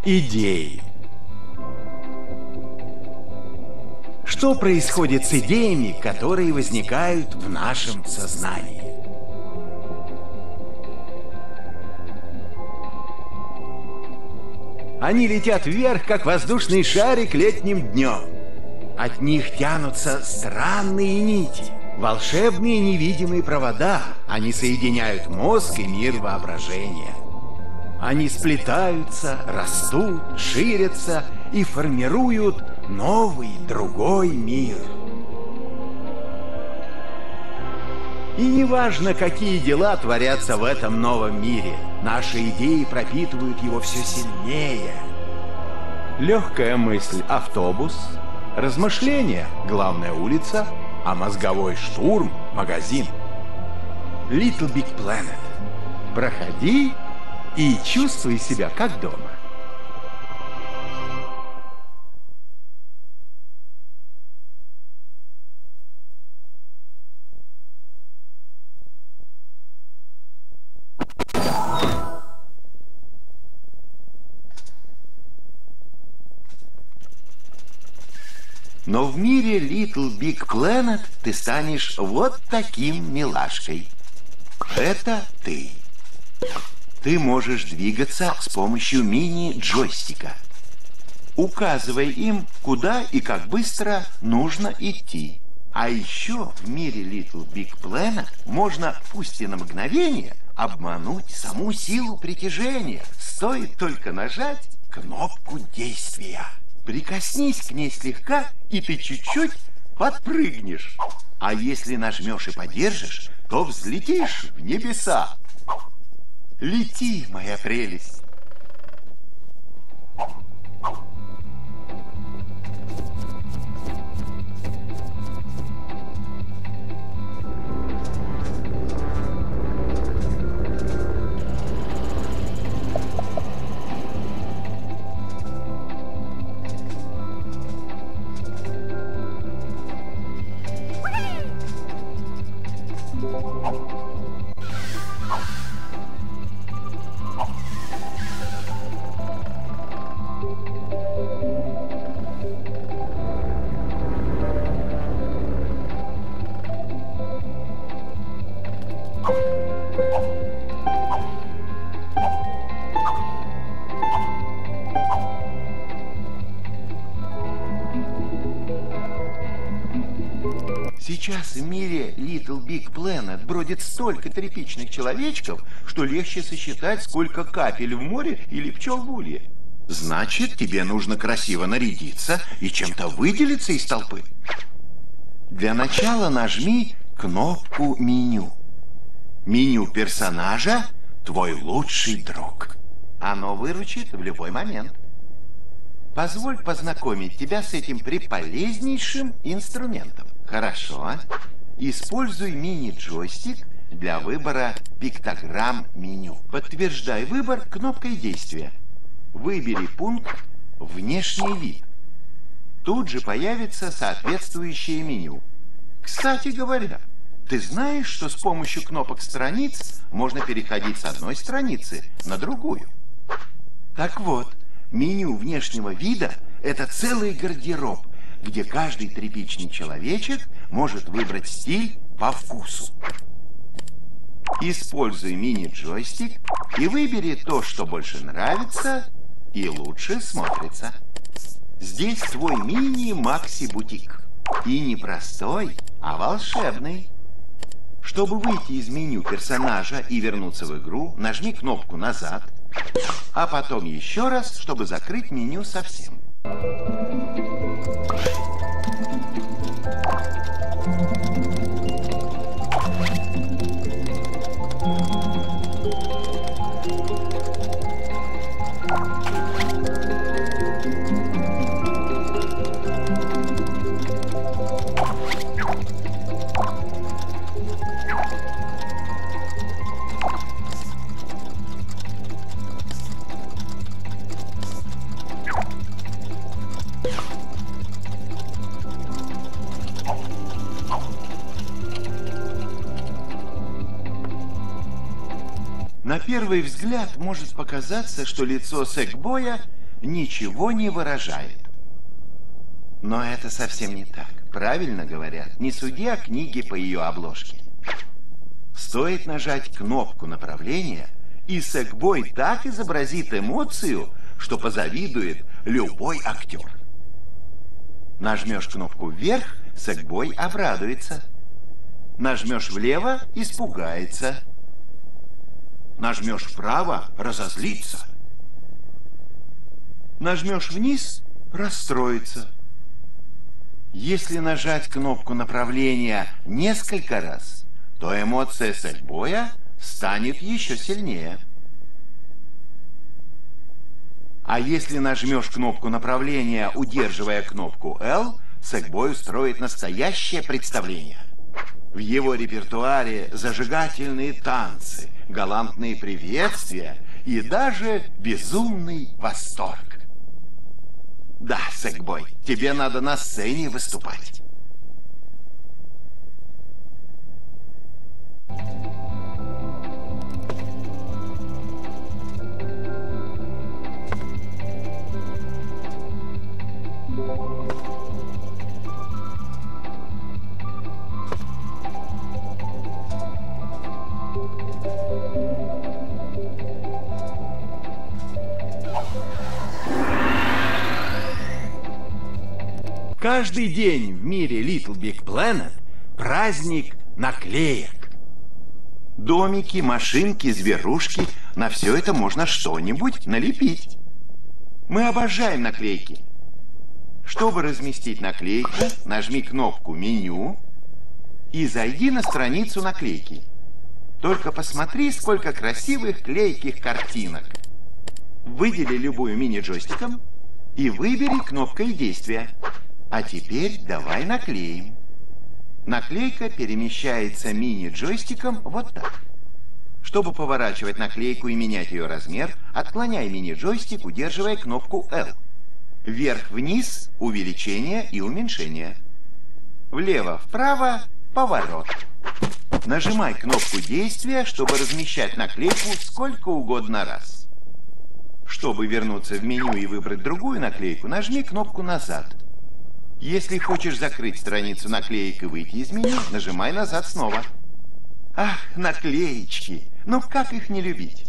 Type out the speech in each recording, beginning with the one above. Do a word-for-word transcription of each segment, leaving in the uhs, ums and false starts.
Идеи. Что происходит с идеями, которые возникают в нашем сознании? Они летят вверх, как воздушный шарик летним днем. От них тянутся странные нити, волшебные невидимые провода. Они соединяют мозг и мир воображения. Они сплетаются, растут, ширятся и формируют новый, другой мир. И неважно, какие дела творятся в этом новом мире, наши идеи пропитывают его все сильнее. Легкая мысль – автобус, размышление – главная улица, а мозговой штурм – магазин. Little Big Planet. Проходи и чувствуй себя как дома. Но в мире Little Big Planet ты станешь вот таким милашкой. Это ты. Ты можешь двигаться с помощью мини-джойстика, указывая им, куда и как быстро нужно идти. А еще в мире Little Big Planet можно, пусть и на мгновение, обмануть саму силу притяжения. Стоит только нажать кнопку действия. Прикоснись к ней слегка, и ты чуть-чуть подпрыгнешь. А если нажмешь и подержишь, то взлетишь в небеса. Лети, моя прелесть. Сейчас в мире Little Big Planet бродит столько тряпичных человечков, что легче сосчитать, сколько капель в море или пчел в улье. Значит, тебе нужно красиво нарядиться и чем-то выделиться из толпы. Для начала нажми кнопку «Меню». Меню персонажа – твой лучший друг. Оно выручит в любой момент. Позволь познакомить тебя с этим приполезнейшим инструментом. Хорошо. Используй мини-джойстик для выбора пиктограмм меню. Подтверждай выбор кнопкой действия. Выбери пункт «Внешний вид». Тут же появится соответствующее меню. Кстати говоря, ты знаешь, что с помощью кнопок страниц можно переходить с одной страницы на другую? Так вот, меню внешнего вида – это целый гардероб, где каждый тряпичный человечек может выбрать стиль по вкусу. Используй мини-джойстик и выбери то, что больше нравится и лучше смотрится. Здесь твой мини-макси-бутик. И не простой, а волшебный. Чтобы выйти из меню персонажа и вернуться в игру, нажми кнопку «Назад», а потом еще раз, чтобы закрыть меню совсем. На первый взгляд может показаться, что лицо Сэкбоя ничего не выражает. Но это совсем не так. Правильно говорят, не суди о книге по ее обложке. Стоит нажать кнопку направления, и Sackboy так изобразит эмоцию, что позавидует любой актер. Нажмешь кнопку вверх, Sackboy обрадуется. Нажмешь влево – испугается. Нажмешь вправо – разозлится. Нажмешь вниз – расстроится. Если нажать кнопку направления несколько раз, то эмоция Sackboy станет еще сильнее. А если нажмешь кнопку направления, удерживая кнопку L, Sackboy устроит настоящее представление. В его репертуаре зажигательные танцы, галантные приветствия и даже безумный восторг. Да, Sackboy, тебе надо на сцене выступать. Каждый день в мире Little Big Planet праздник наклеек. Домики, машинки, зверушки, на все это можно что-нибудь налепить. Мы обожаем наклейки. Чтобы разместить наклейку, нажми кнопку «Меню» и зайди на страницу наклейки. Только посмотри, сколько красивых клейких картинок. Выдели любую мини-джойстиком и выбери кнопкой действия. А теперь давай наклеим. Наклейка перемещается мини-джойстиком вот так. Чтобы поворачивать наклейку и менять ее размер, отклоняй мини-джойстик, удерживая кнопку L. Вверх-вниз – увеличение и уменьшение. Влево-вправо – поворот. Нажимай кнопку действия, чтобы размещать наклейку сколько угодно раз. Чтобы вернуться в меню и выбрать другую наклейку, нажми кнопку «Назад». Если хочешь закрыть страницу наклеек и выйти из меню, нажимай назад снова. Ах, наклеечки! Ну как их не любить?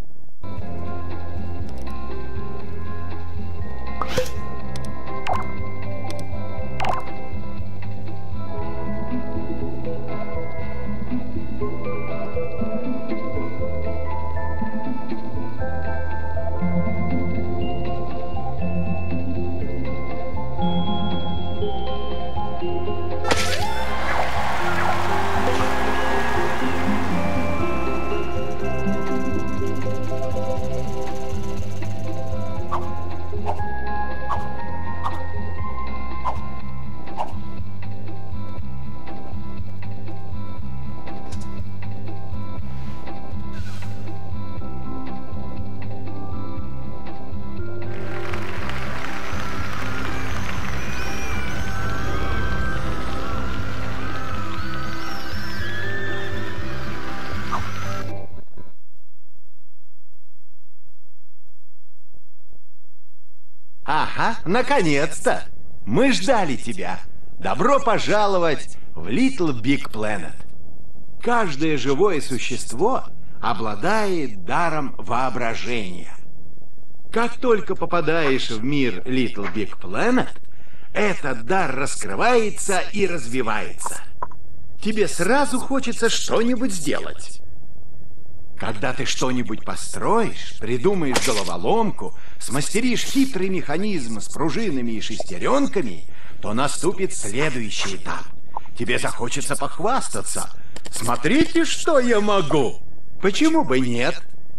Ага, наконец-то! Мы ждали тебя! Добро пожаловать в Little Big Planet! Каждое живое существо обладает даром воображения. Как только попадаешь в мир Little Big Planet, этот дар раскрывается и развивается. Тебе сразу хочется что-нибудь сделать. Когда ты что-нибудь построишь, придумаешь головоломку, смастеришь хитрый механизм с пружинами и шестеренками, то наступит следующий этап. Тебе захочется похвастаться. Смотрите, что я могу! Почему бы нет?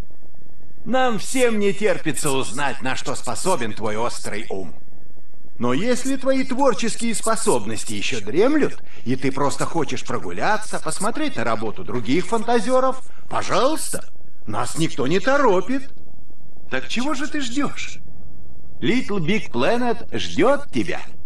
Нам всем не терпится узнать, на что способен твой острый ум. Но если твои творческие способности еще дремлют, и ты просто хочешь прогуляться, посмотреть на работу других фантазеров, пожалуйста, нас никто не торопит. Так чего же ты ждешь? Little Big Planet ждет тебя.